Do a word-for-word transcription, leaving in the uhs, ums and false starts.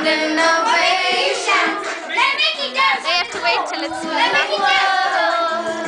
sound innovation. Let Mickey dance. They have to wait till it's slow. Let Mickey dance.